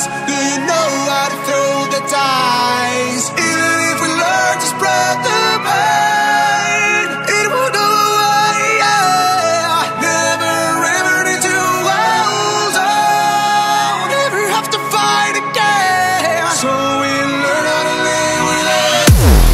dice? Do you know how to throw the dice? Even if we learn to spread the pain, it will go away, yeah. Never ever need to hold on, never have to fight again. So we learn how to live with it.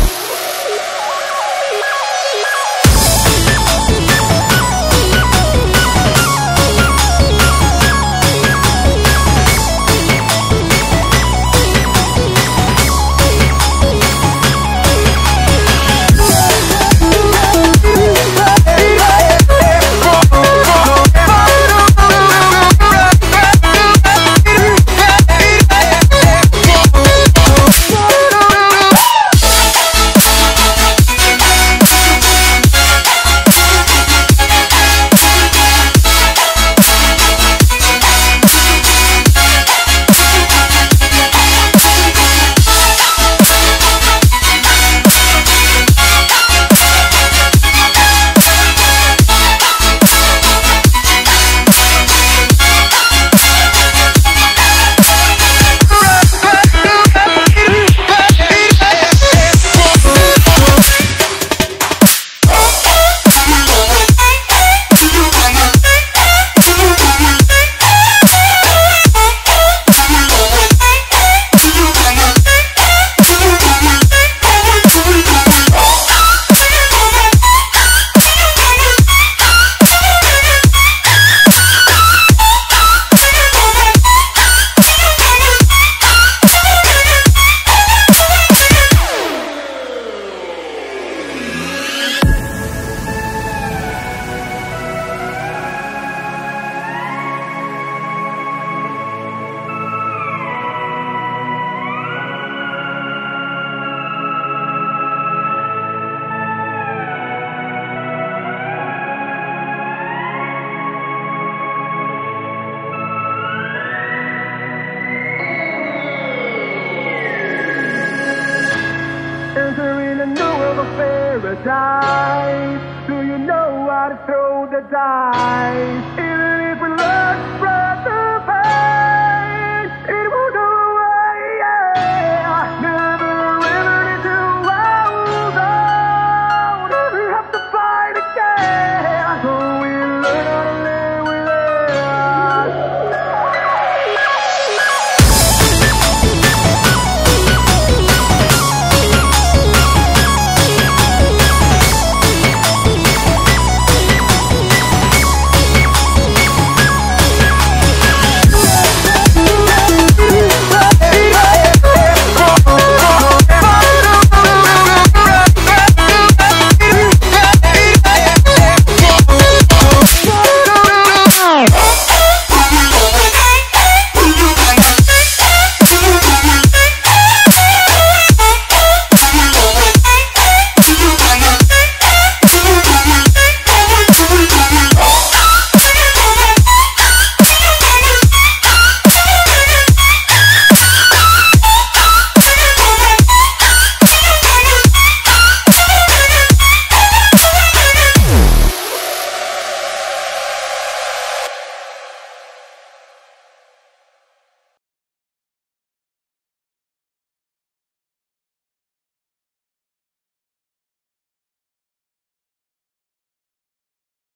Entering a new world of paradise. Do you know how to throw the dice?